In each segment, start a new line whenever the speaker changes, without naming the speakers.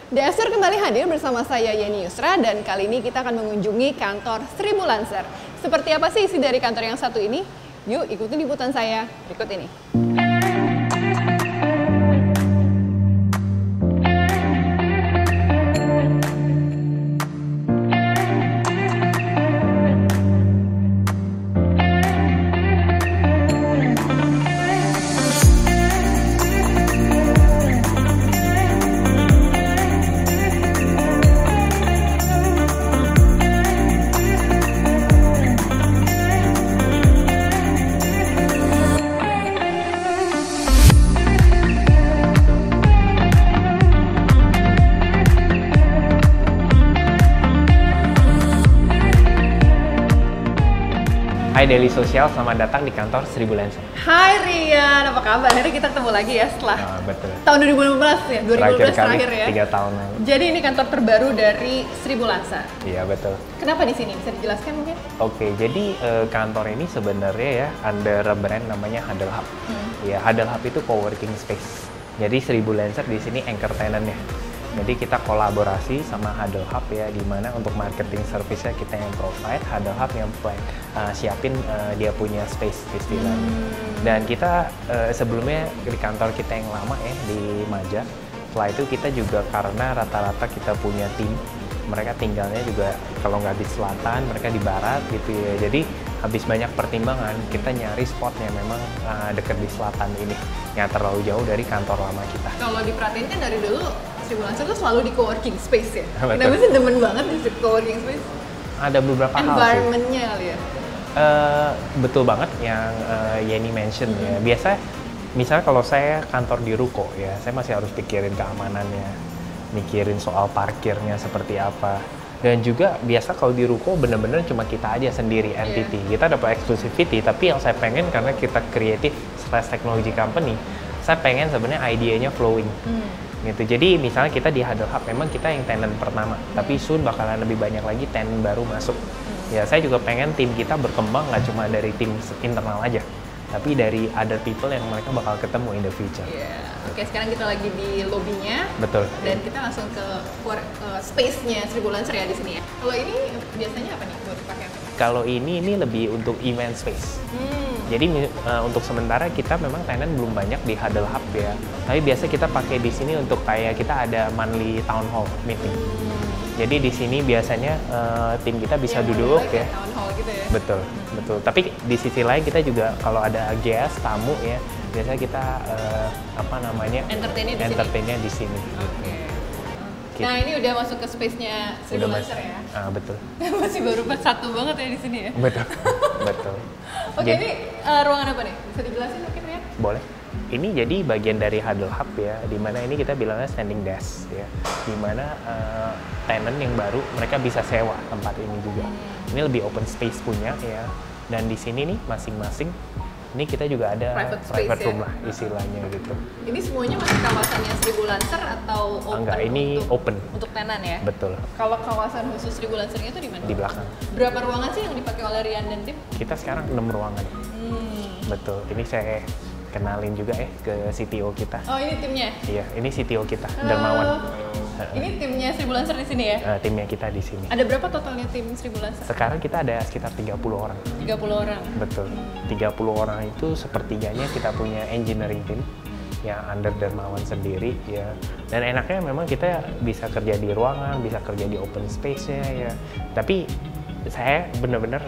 Dasar kembali hadir bersama saya Yeni Yusra dan kali ini kita akan mengunjungi kantor Seribu Lancer. Seperti apa sih isi dari kantor yang satu ini? Yuk ikuti liputan saya berikut ini.
Hai Daily Social, selamat datang di kantor Seribu Lancer.
Hai Rian, apa kabar? Hari kita ketemu lagi ya setelah
betul.
tahun 2015 ya, 2015 terakhir ya.
3 tahun lalu.
Jadi ini kantor terbaru dari Seribu Lancer.
Iya betul.
Kenapa di sini? Bisa dijelaskan mungkin?
Oke, jadi kantor ini sebenarnya ya under brand namanya Huddle Hub. Ya, Huddle Hub itu coworking space. Jadi Seribu Lancer di sini anchor tenant-nya. Jadi kita kolaborasi sama Huddle Hub ya, di mana untuk marketing service-nya kita yang provide, Huddle Hub yang siapin dia punya space istilahnya. Dan kita sebelumnya di kantor kita yang lama ya di Maja, setelah itu kita juga karena rata-rata kita punya tim, mereka tinggalnya juga kalau nggak di selatan, mereka di barat gitu ya. Jadi habis banyak pertimbangan, kita nyari spot yang memang dekat di selatan ini, yang terlalu jauh dari kantor lama kita.
Kalau diperhatiin kan dari dulu Seribu Lancer tuh selalu di coworking space ya. Kenapa sih demen banget di coworking space?
Ada beberapa hal sih.
Environment-nya kali ya.
Betul banget yang Yeni mention ya. Biasa misalnya kalau saya kantor di ruko ya, saya masih harus pikirin keamanannya, mikirin soal parkirnya seperti apa. Dan juga biasa kalau di ruko bener-bener cuma kita aja sendiri entity. Kita dapat exclusivity, tapi yang saya pengen karena kita creative / technology company, saya pengen sebenarnya idenya flowing. Gitu. Jadi misalnya kita di Huddle Hub memang kita yang tenant pertama, tapi soon bakalan lebih banyak lagi tenant baru masuk. Ya saya juga pengen tim kita berkembang nggak cuma dari tim internal aja, tapi dari other people yang mereka bakal ketemu in the future.
Oke, sekarang kita lagi di lobbynya.
Betul.
Dan kita langsung ke space-nya Seribu Lancer ya di sini ya. Kalau ini biasanya apa nih buat dipakai?
Kalau ini lebih untuk event space. Jadi untuk sementara kita memang tenant belum banyak di Huddle Hub ya. Tapi biasa kita pakai di sini untuk kayak kita ada monthly town hall meeting. Jadi di sini biasanya tim kita bisa duduk ya.
Town hall gitu ya.
Betul, betul. Tapi di sisi lain kita juga kalau ada guest, tamu ya, biasanya kita entertainnya di sini.
Oke. Nah ini udah masuk ke space-nya Seribu Lancer ya.
Betul.
Masih baru satu banget ya di sini ya.
Betul, betul.
Oke, ini ruangan apa nih? Bisa dijelasin mungkin ya?
Boleh. Ini jadi bagian dari Huddle Hub ya, di mana ini kita bilangnya standing desk ya, di mana tenant yang baru mereka bisa sewa tempat ini juga. Ini lebih open space punya ya, dan di sini nih masing-masing ini kita juga ada private room lah istilahnya gitu.
Ini semuanya masih kawasannya Seribu Lancer atau open?
Enggak, ini open.
Untuk tenan ya?
Betul.
Kalau kawasan khusus Seribu Lancer itu di mana?
Di belakang.
Berapa ruangan sih yang dipakai oleh Rian dan tim?
Kita sekarang 6 ruangan. Betul. Ini saya kenalin juga ke CTO kita.
Oh, ini timnya?
Iya, ini CTO kita, Darmawan.
Ini timnya Seribu Lancer di sini ya?
Timnya kita di sini.
Ada berapa totalnya tim Seribu Lancer?
Sekarang kita ada sekitar 30 orang.
30 orang?
Betul. 30 orang itu sepertiganya kita punya engineering team yang under Darmawan sendiri ya. Dan enaknya memang kita bisa kerja di ruangan, bisa kerja di open space-nya ya. Tapi saya benar-benar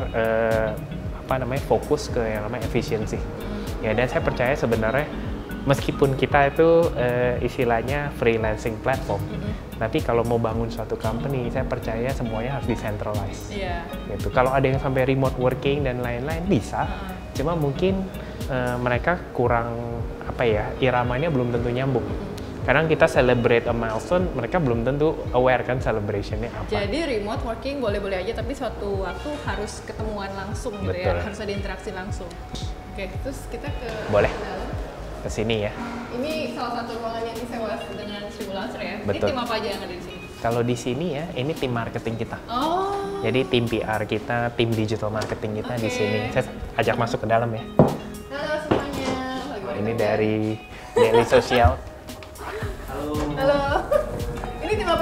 fokus ke yang namanya efisiensi. Ya, dan saya percaya sebenarnya meskipun kita itu istilahnya freelancing platform, tapi kalau mau bangun suatu company, saya percaya semuanya harus decentralized. Gitu. Kalau ada yang sampai remote working dan lain-lain bisa, cuma mungkin mereka kurang iramanya belum tentu nyambung. Kadang kita celebrate a milestone, mereka belum tentu aware kan celebrationnya apa.
Jadi remote working boleh-boleh aja, tapi suatu waktu harus ketemuan langsung gitu.
Betul.
Ya, harus ada interaksi langsung. Oke, terus kita ke
boleh
dalam.
Ke sini ya.
Ini salah satu ruangan yang disewa dengan Seribu Lancer ya.
Betul.
Ini tim apa aja yang ada di sini?
Kalau di sini ya, ini tim marketing kita.
Oh.
Jadi tim PR kita, tim digital marketing kita di sini. Saya ajak masuk ke dalam ya.
Halo semuanya.
Ini dari Daily Social.
Halo. Ini tim apa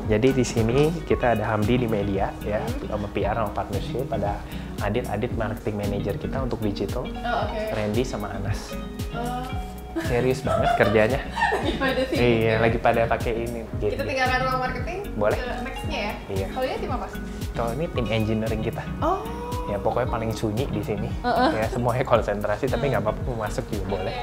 Jadi di sini kita ada Hamdi di media ya, sama PR sama partnership, ada Adit marketing manager kita untuk digital, Randy sama Anas. Serius banget kerjanya. Iya, lagi pada pakai ini.
Kita tinggalkan ruang marketing.
Boleh.
Ke next-nya ya.
Iya.
Kalau ini tim apa?
Kalau ini tim engineering kita.
Oh.
Ya pokoknya paling sunyi di sini. Ya semuanya konsentrasi, tapi nggak apa-apa mau masuk juga boleh.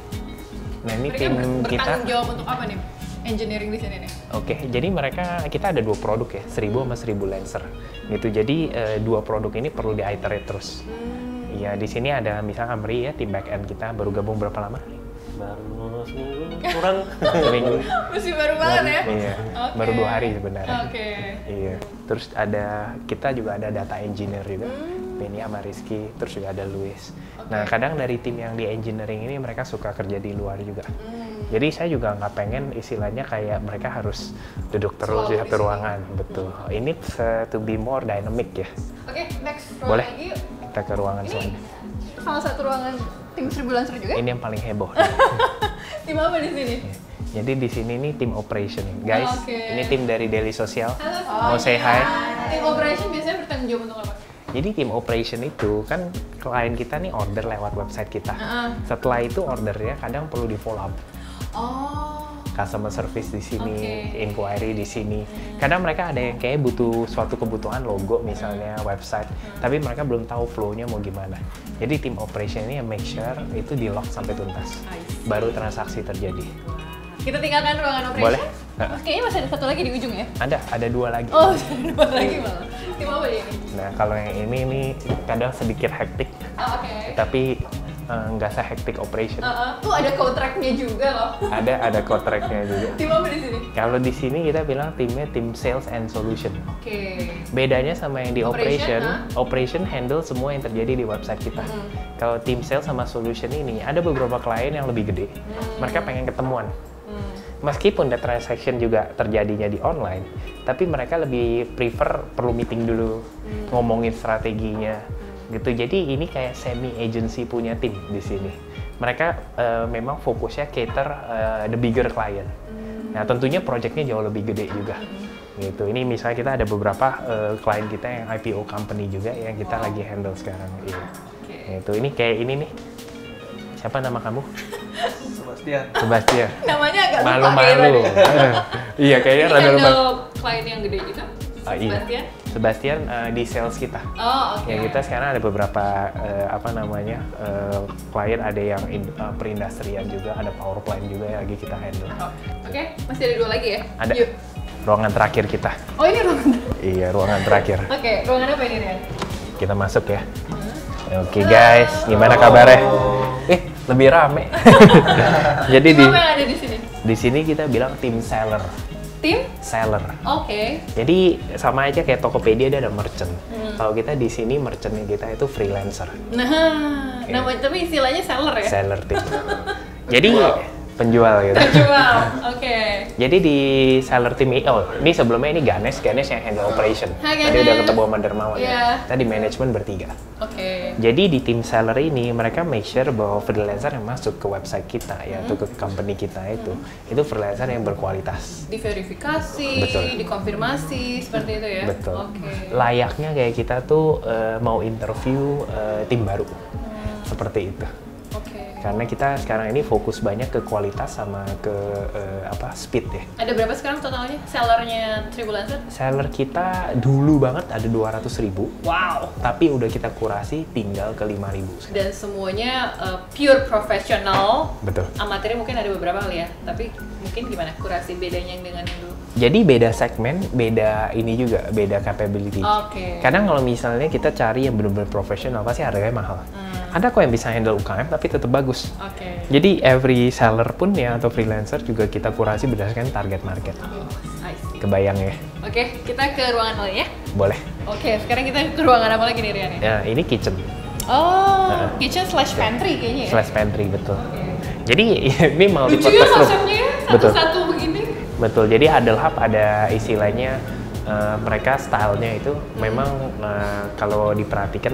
Nah ini
Mereka
tim kita.
bertanggung jawab untuk apa nih? Engineering di sini nih.
Oke, jadi kita ada 2 produk ya, 1000 sama 1000 Lancer. Gitu. Jadi 2 produk ini perlu di-iterate terus. Iya, di sini ada misalnya Amri ya, tim back end kita baru gabung berapa lama? Baru seminggu, kurang seminggu.
Masih baru banget ya?
Iya, baru 2 hari sebenarnya. Iya, terus kita juga ada data engineer juga, Penny sama Rizky, terus juga ada Luis. Nah, kadang dari tim yang di engineering ini mereka suka kerja di luar juga. Jadi saya juga nggak pengen istilahnya kayak mereka harus duduk terus di satu ruangan, betul. Ini to be more dynamic ya.
Oke, next ruangan
Boleh?
lagi yuk.
Kita ke ruangan selanjutnya.
Salah satu ruangan tim 1000 Lancer juga?
Ini yang paling heboh.
Tim apa di sini?
Jadi di sini nih tim operation, guys. Ini tim dari Daily Social.
Halo.
Mau say hi?
Tim operation biasanya bertanggung jawab untuk apa?
Jadi tim operation itu kan klien kita nih order lewat website kita. Setelah itu ordernya kadang perlu di follow up. Customer service di sini, inquiry di sini. Kadang mereka ada yang kayak butuh suatu kebutuhan logo misalnya website, tapi mereka belum tahu flow-nya mau gimana. Jadi tim operation ini yang make sure itu di lock sampai tuntas, baru transaksi terjadi.
Kita tinggalkan ruangan operation.
Boleh?
Kayaknya masih ada satu lagi di ujung ya?
Ada 2 lagi.
Oh, ada 2 lagi malah. Tim apa ya ini?
Nah, kalau yang ini nih kadang sedikit hektik, tapi nggak se-hektik operation.
Tuh ada kontraknya juga loh.
Ada kontraknya juga.
Tim apa di sini?
Kalau di sini kita bilang timnya tim sales and solution. Bedanya sama yang di operation handle semua yang terjadi di website kita. Kalau tim sales sama solution ini ada beberapa klien yang lebih gede. Mereka pengen ketemuan. Meskipun the transaction juga terjadinya di online, tapi mereka lebih prefer perlu meeting dulu, ngomongin strateginya. Gitu. Jadi ini kayak semi agency punya tim di sini. Mereka memang fokusnya cater the bigger client. Nah, tentunya projectnya jauh lebih gede juga. Gitu. Ini misalnya kita ada beberapa klien kita yang IPO company juga yang kita lagi handle sekarang. Iya. Gitu. Ini kayak ini nih. Siapa nama kamu? Sebastian.
Namanya agak
malu-malu. Iya, kayaknya rada lupa.
Klien yang gede gitu.
Iya. Sebastian di sales kita. Ya kita sekarang ada beberapa klien, ada yang perindustrian juga, ada power plant juga yang lagi kita handle.
Masih ada 2 lagi ya?
Ada. Ruangan terakhir kita.
Oh, ini ruangan.
Iya, ruangan terakhir.
Ruangan apa ini, Rian?
Kita masuk ya. Oke guys, gimana kabarnya? Lebih rame. Jadi
apa yang ada di sini?
Di sini kita bilang tim seller.
Tim?
Seller. Jadi sama aja kayak Tokopedia dia ada merchant. Kalau kita di sini merchantnya kita itu freelancer.
Tapi istilahnya seller ya?
Seller tim. Jadi penjual gitu. Jadi di seller team ini sebelumnya ini Ganesh yang handle operation. Tadi udah ketemu sama Dermawan ya. Tadi manajemen bertiga. Jadi di tim seller ini mereka make sure bahwa freelancer yang masuk ke website kita yaitu ke company kita itu freelancer yang berkualitas.
Diverifikasi, dikonfirmasi seperti itu ya.
Betul. Layaknya kayak kita tuh mau interview tim baru. Seperti itu. Karena kita sekarang ini fokus banyak ke kualitas sama ke speed ya. Ada
berapa sekarang totalnya sellernya 1000 Lancer?
Seller kita dulu banget ada 200.000.
Wow.
Tapi udah kita kurasi tinggal ke 5.000.
Dan semuanya pure professional.
Betul.
Amatirnya mungkin ada beberapa kali ya. Tapi mungkin gimana kurasi bedanya yang dengan yang dulu?
Jadi beda segmen, beda ini juga, beda capability. Kadang kalau misalnya kita cari yang benar-benar profesional pasti harganya mahal. Ada kok yang bisa handle UKM tapi tetap bagus. Jadi every seller pun ya atau freelancer juga kita kurasi berdasarkan target market. Kebayang ya?
Kita ke ruangan lain ya?
Boleh.
Sekarang kita ke ruangan apa lagi nih Rian?
Ya, ini kitchen.
Kitchen slash pantry kayaknya ya?
Slash pantry, betul. Jadi ini multi-purpose
room. Lucu ya
room.
konsepnya, satu-satu begini.
Betul, jadi Huddle Hub ada istilahnya, mereka stylenya itu memang kalau diperhatikan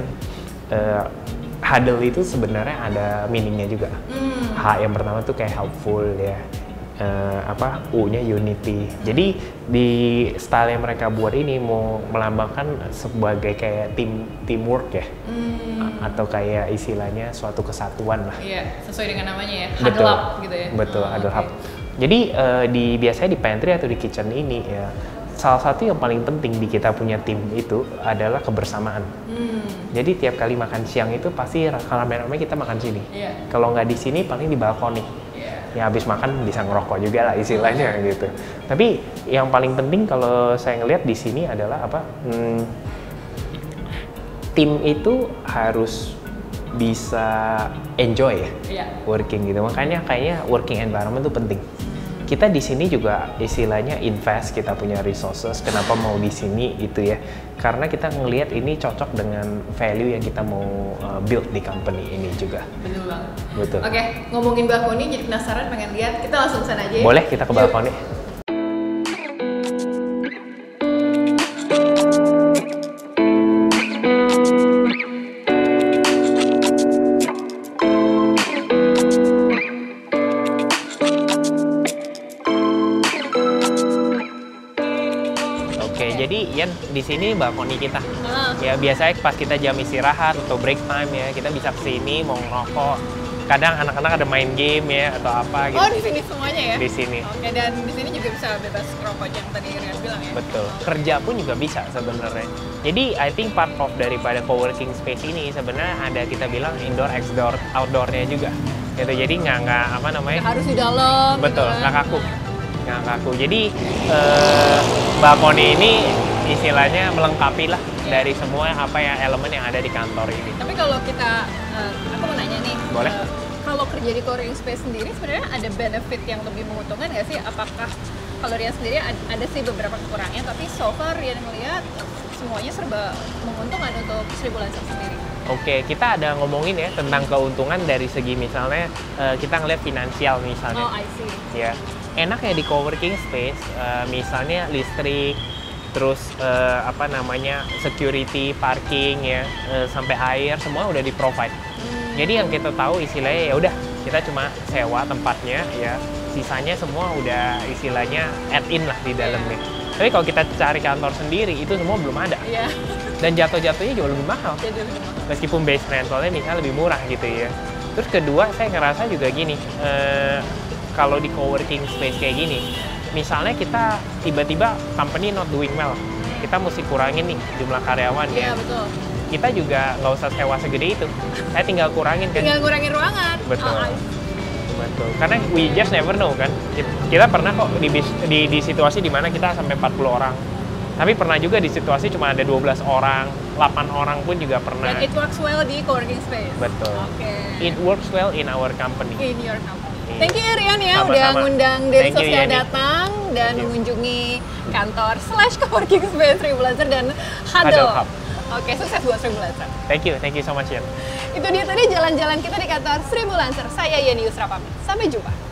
huddle itu sebenarnya ada meaningnya juga. H yang pertama tuh kayak helpful ya, U-nya Unity. Jadi di style yang mereka buat ini mau melambangkan sebagai kayak teamwork ya, atau kayak istilahnya suatu kesatuan lah.
Iya, sesuai dengan namanya ya,
Betul.
Huddle Up gitu ya.
Betul, Huddle
oke.
Up. Jadi biasanya di pantry atau di kitchen ini ya, salah satu yang paling penting di kita punya tim itu adalah kebersamaan. Jadi tiap kali makan siang itu pasti rame-rame kita makan sini.
Iya.
Kalau nggak di sini paling di balkoni. Ya habis makan bisa ngerokok juga lah istilahnya gitu. Tapi yang paling penting kalau saya ngelihat di sini adalah tim itu harus bisa enjoy ya, working gitu. Makanya kayaknya working environment itu penting. Kita di sini juga istilahnya invest, kita punya resources. Kenapa mau di sini itu ya? Karena kita ngelihat ini cocok dengan value yang kita mau build di company ini juga.
Betul banget.
Betul.
Oke, ngomongin balkoni jadi penasaran pengen lihat. Kita langsung sana aja ya.
Boleh kita ke balkoni. Jadi Yan, di sini balkoni kita. Ya biasanya pas kita jam istirahat atau break time ya, kita bisa kesini mau ngerokok. Kadang anak-anak ada main game ya atau apa gitu.
Oh, di sini semuanya ya?
Di sini.
Oke, dan di sini juga bisa bebas ngerokok yang tadi Rian bilang ya?
Betul. Kerja pun juga bisa sebenarnya. Jadi I think part of daripada co-working space ini sebenarnya ada kita bilang indoor, exdoor, outdoornya juga. Gitu. Jadi nggak apa namanya?
Nggak harus di dalam.
Betul,
gitu
nggak kaku. Nggak kaku. Jadi balkoni ini istilahnya melengkapi lah dari semua apa yang elemen yang ada di kantor ini.
Tapi kalau kita, aku mau nanya nih.
Boleh.
Kalau kerja di co-working space sendiri sebenarnya ada benefit yang lebih menguntungkan nggak sih? Apakah kalau Rian sendiri ada sih beberapa kekurangannya, tapi so far Rian melihat semuanya serba menguntungkan untuk Seribu Lancer sendiri.
Oke, kita ada ngomongin ya tentang keuntungan dari segi misalnya kita ngeliat finansial misalnya.
Oh, I see.
Ya, enaknya di co-working space misalnya listrik, terus security, parking ya, sampai air semua udah di provide. Jadi yang kita tahu istilahnya ya udah kita cuma sewa tempatnya ya, sisanya semua udah istilahnya add-in lah di dalamnya. Tapi kalau kita cari kantor sendiri itu semua belum ada.
Iya.
Dan jatuh-jatuhnya jauh lebih mahal. Meskipun base rentalnya misalnya lebih murah gitu ya. Terus kedua saya ngerasa juga gini, kalau di co-working space kayak gini, misalnya kita tiba-tiba company not doing well, kita mesti kurangin nih jumlah karyawan ya.
Iya, betul.
Kita juga nggak usah sewa segede itu, saya tinggal kurangin kan.
Tinggal kurangin ruangan.
Betul. Betul. Karena we just never know kan. Kita pernah kok di situasi di mana kita sampai 40 orang. Tapi pernah juga di situasi cuma ada 12 orang, 8 orang pun juga pernah.
And it works well di co-working space.
Betul.
Oke.
It works well in our company.
In your company. Thank you Rian ya,
Sama-sama.
udah ngundang Deli
Thank you,
Sosial
Yani.
datang dan mengunjungi kantor / co-working space Seribu Lancer dan Huddle
Hub.
Oke, sukses buat Seribu Lancer.
Thank you so much Yan.
Itu dia tadi jalan-jalan kita di kantor Seribu Lancer. Saya Yeni Yusra pamit. Sampai jumpa.